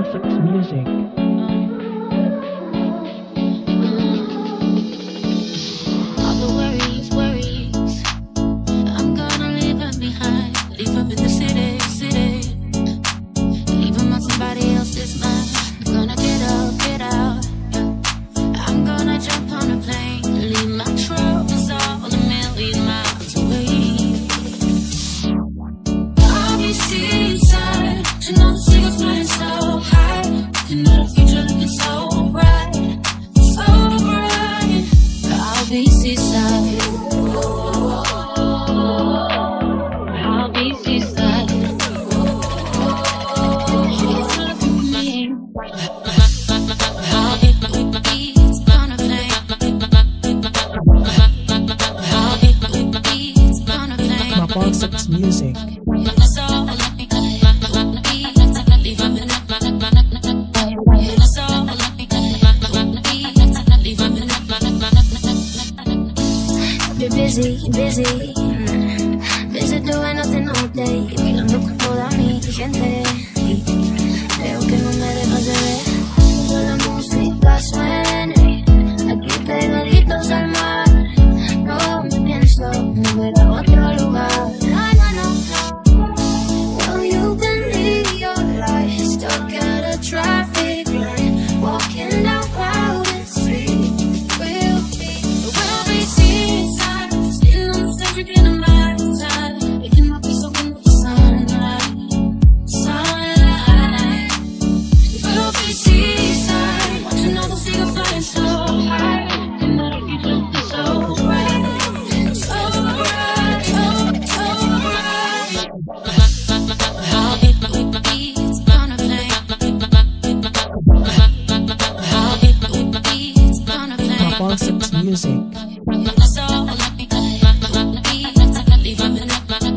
Classics music. All the worries, I'm gonna leave them behind. Leave them in the city. Leave them on somebody else's mind. I'm gonna get out. Yeah. I'm gonna jump on a plane. Leave my troubles all a million miles away. I'll be seaside. You know the seagulls flying so high. You know the future looking so bright. I'll be seaside. I'll be seaside. If you're looking for me, I'll be beats on a plane. I'll be beats on a plane. Classics music. So let me leave them in so let me leave them in. You're busy doing nothing all day, bailando con toda mi gente. Veo que no me dejas de ver, solo la música suena aquí pegaditos al mar. No me pienso mover a otro lugar. No. Well, you can live your life stuck at a traffic light, walking down crowded streets. We'll be seaside, sitting on the stage drinking a mai tai, making my peace open with the sunlight. We'll be seaside, watching all the seagulls flying so high. You know the future is so bright, so bright. I'll be beats on a plane. I'll be beats on a plane. Classics music. So let me leave them in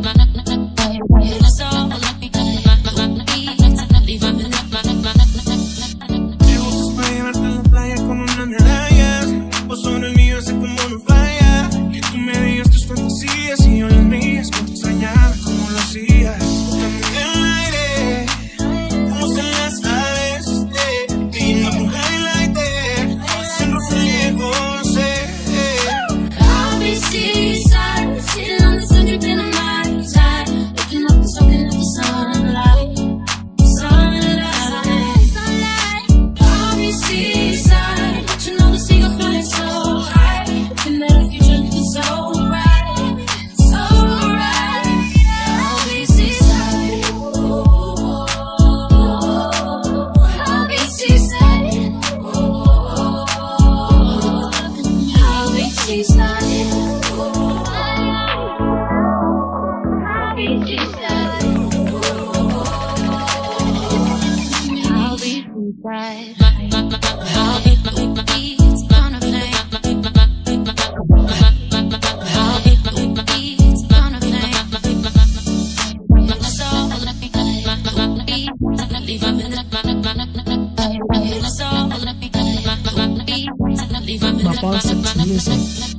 so let me leave them in. Me gusta bañarte en la playa con unas medallas, vos sobre el mío sé cómo no falla. Que tú me digas tus fantasías y yo las mías, cuánto extrañaba como lo hacías. Botando en el aire, como se las aves, pidiendo tu highlight, siendo lejos, I'll be seaside, sitting on the sun drinking a mai tai, looking up and soaking up the sunlight. I'll be seaside, watching all the seagulls flying so high, looking at the future looking so bright, so bright. I'll be seaside. I'll be seaside. I'll be seaside. I'll be seaside. I'll be seaside. I'll be beats on a plane. I'll be beats on a plane. So let me leave them in so let me leave them in. Classics music.